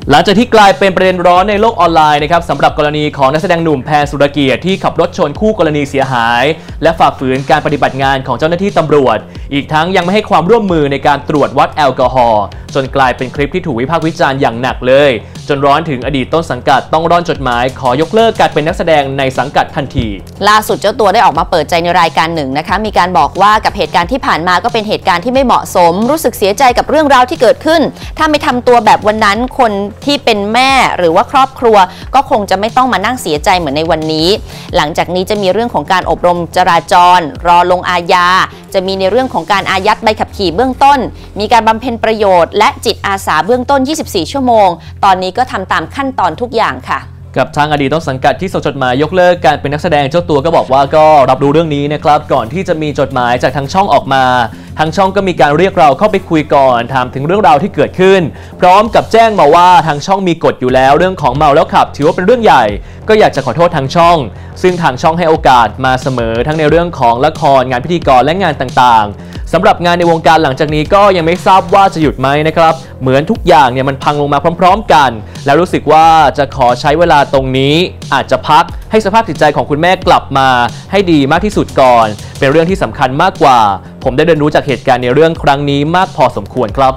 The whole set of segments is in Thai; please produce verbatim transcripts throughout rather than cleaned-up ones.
หลังจากที่กลายเป็นประเด็นร้อนในโลกออนไลน์นะครับสำหรับกรณีของนักแสดงหนุ่มแพรสุรเกียรติที่ขับรถชนคู่กรณีเสียหายและฝ่าฝืนการปฏิบัติงานของเจ้าหน้าที่ตำรวจอีกทั้งยังไม่ให้ความร่วมมือในการตรวจวัดแอลกอฮอล์จนกลายเป็นคลิปที่ถูกวิพากษ์วิจารณ์อย่างหนักเลยจนร้อนถึงอดีตต้นสังกัดต้องร่อนจดหมายขอยกเลิกการเป็นนักแสดงในสังกัดทันทีล่าสุดเจ้าตัวได้ออกมาเปิดใจในรายการหนึ่งนะคะมีการบอกว่ากับเหตุการณ์ที่ผ่านมาก็เป็นเหตุการณ์ที่ไม่เหมาะสมรู้สึกเสียใจกับเรื่องราวที่เกิดขึ้นถ้าไม่ทำตัวแบบวันนั้นคนที่เป็นแม่หรือว่าครอบครัวก็คงจะไม่ต้องมานั่งเสียใจเหมือนในวันนี้หลังจากนี้จะมีเรื่องของการอบรมจราจรรอลงอาญาจะมีในเรื่องของการอายัดใบขับขี่เบื้องต้นมีการบำเพ็ญประโยชน์และจิตอาสาเบื้องต้นยี่สิบสี่ชั่วโมงตอนนี้ก็ทำตามขั้นตอนทุกอย่างค่ะกับทางอดีตต้นสังกัดที่ส่งจดหมายยกเลิกการเป็นนักแสดงเจ้าตัวก็บอกว่าก็รับรู้เรื่องนี้นะครับก่อนที่จะมีจดหมายจากทางช่องออกมาทางช่องก็มีการเรียกเราเข้าไปคุยก่อนถามถึงเรื่องราวที่เกิดขึ้นพร้อมกับแจ้งมาว่าทางช่องมีกฎอยู่แล้วเรื่องของเมาแล้วขับถือว่าเป็นเรื่องใหญ่ก็อยากจะขอโทษทางช่องซึ่งทางช่องให้โอกาสมาเสมอทั้งในเรื่องของละครงานพิธีกรและงานต่างๆสำหรับงานในวงการหลังจากนี้ก็ยังไม่ทราบว่าจะหยุดไหมนะครับเหมือนทุกอย่างเนี่ยมันพังลงมาพร้อมๆกันแล้วรู้สึกว่าจะขอใช้เวลาตรงนี้อาจจะพักให้สภาพจิตใจของคุณแม่กลับมาให้ดีมากที่สุดก่อนเป็นเรื่องที่สำคัญมากกว่าผมได้เรียนรู้จากเหตุการณ์ในเรื่องครั้งนี้มากพอสมควรครับ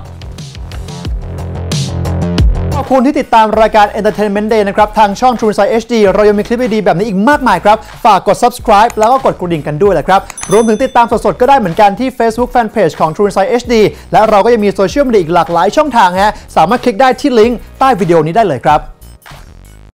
ขอบคุณที่ติดตามรายการ Entertainment Day นะครับทางช่อง True Insight เอช ดี เรายังมีคลิปดีๆแบบนี้อีกมากมายครับฝากกด Subscribe แล้วก็กดกระดิ่งกันด้วยแหละครับรวมถึงติดตามสดๆก็ได้เหมือนกันที่ Facebook Fanpage ของ True Insight เอช ดี และเราก็ยังมีโซเชียลมีเดียอีกหลากหลายช่องทางฮะสามารถคลิกได้ที่ลิงก์ใต้วิดีโอนี้ได้เลยครับ